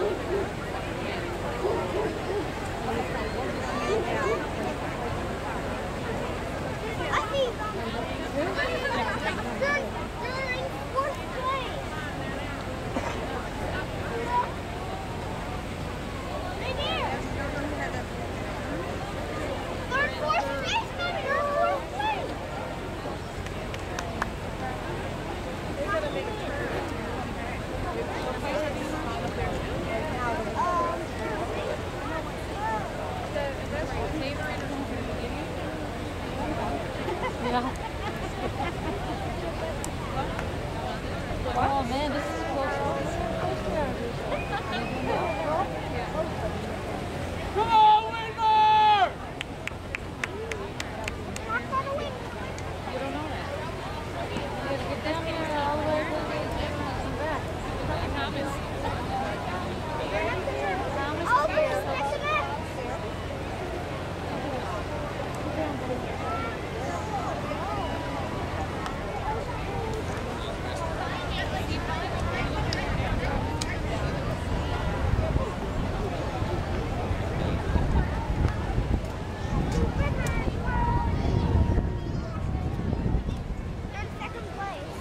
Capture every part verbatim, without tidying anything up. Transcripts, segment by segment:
Oh man, this is close. Come on, Whitmer! You don't know that. You gotta get down here all the way to the and back. Thomas. Thomas Oh, is there's here. next to that. They're in second place.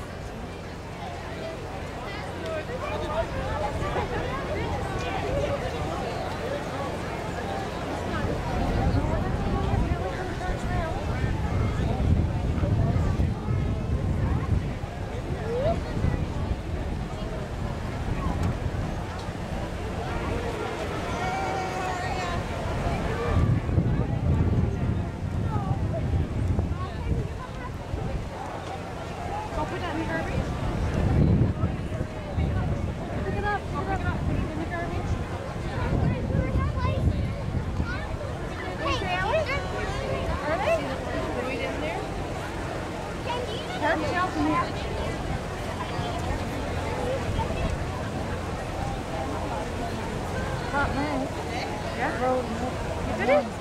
Go put that in the garbage. Pick it up. Pick it up. Put it in the garbage. Are they? Put it in there. Can Turn shelf in here. Hot man. Yeah. Roll.